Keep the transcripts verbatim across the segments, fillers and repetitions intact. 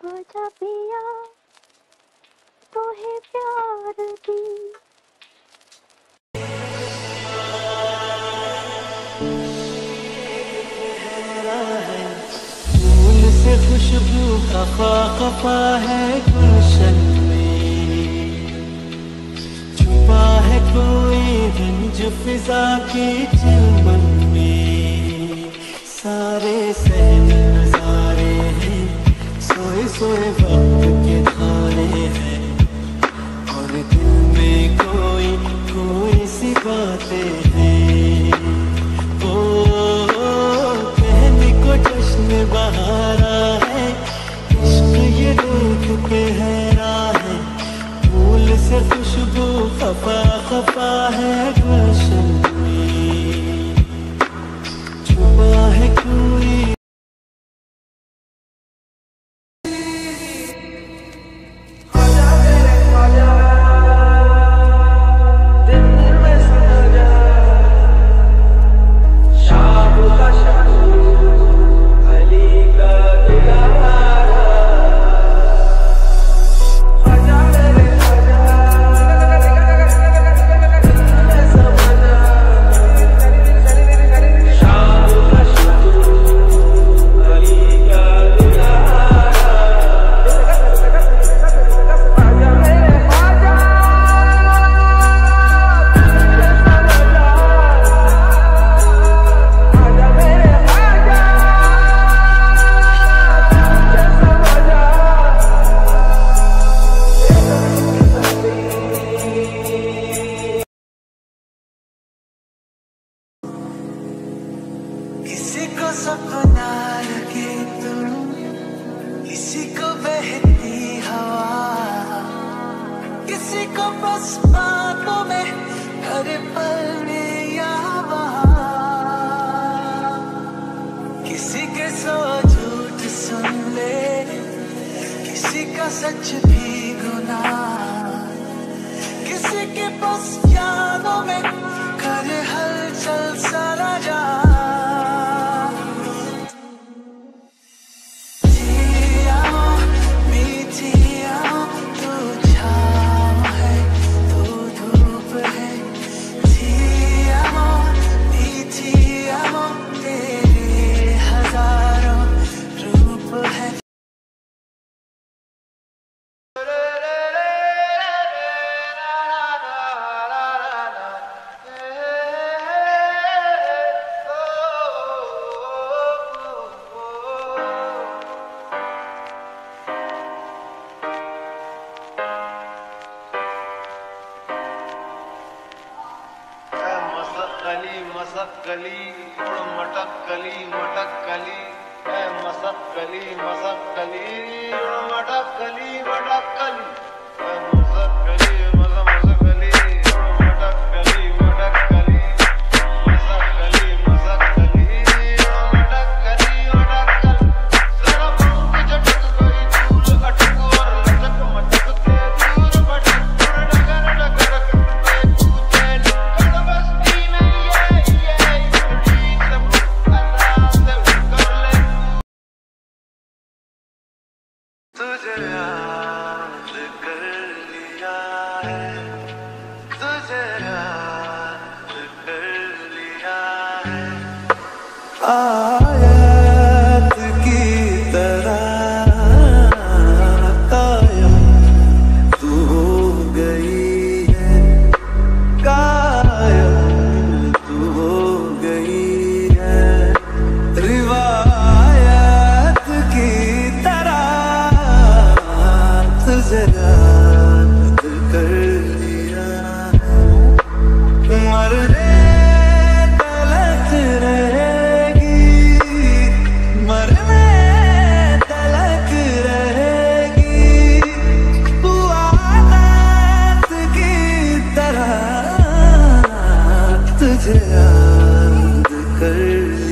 हो जा पिया तो है प्यार की। फूल से खुशबू खफा खफा है गुलशन में, छुपा है कोई रंज फिजा के चिलमन में। सारे सहन नजारे हैं, सोए सोए वक्त के धारे हैं, और दिल में कोई कोई सी बातें हैं। ओ कहने को जश्न बहारा है, इश्क ये रूठ पे हैरा है। फूल से खुशबू खफा खफा है गुलशन में, छुपा है कोई। किसी को सपना लगे तुम, किसी को बहती हवा, किसी को बस बातों में हर पल में या वहाँ। किसी के सौ झूठ सुन ले, किसी का सच भी गुनाह, किसी के बस यादों में कर हलचल सारा जहां। मसक्कली उड़ मटक्कली मटक्कली है मसक्कली मसक्कली उड़ मटक्कली मटक्कली है मसक्कली मस मसक्कली उड़ मटक्कली मटक्कली मसक्कली मसक्कली उड़ मटक्कली मटक्कली। जरा पंख झटक गई दूर अटक और लटक मटक के दूर भटक उड़ डगर डगर करते कूदे निकल बस्ती में तुझे याद कर लिया है, तुझे याद कर लिया है। आयत की तरह कायम तू हो गई है, कायम तू हो गई है। रिवायत की तरह तुझे याद कर लिया है। मरने तलक रहेगी, मरने तलक रहेगी, तू आदत की तरह तुझे याद कर लिया।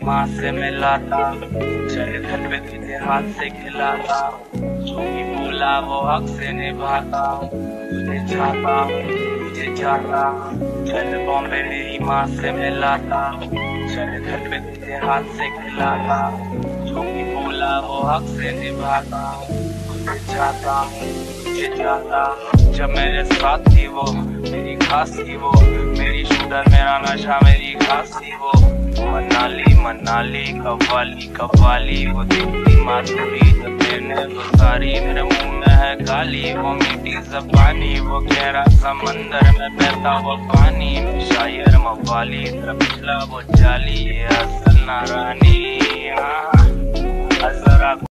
माँ से मिलाता, चले घर पे तुझे हाथ से खिलाता, जो भी बोला वो हक से निभाता, तुझे चाहता तुझे चाहता, चल बॉम्बे मेरी माँ से मिलाता, चले घर पे तुझे हाथ से खिलाता, जो भी बोला वो हक से निभाता, तुझे चाहता तुझे चाहता। जब मेरे साथ थी वो मेरी खास थी, वो मेरी शुगर मेरा नशा मेरी खास थी, वो मनाली मनाली कव्वाली कव्वाली, वो दिखती माधुरी जब मैंने तो सारी मेरे मुंह में है गाली, वो मीठी ज़बानी वो गहरा समंदर में बहता वो पानी, शायर मवाली तेरा पिछला वो जाली, ये असल नारानी।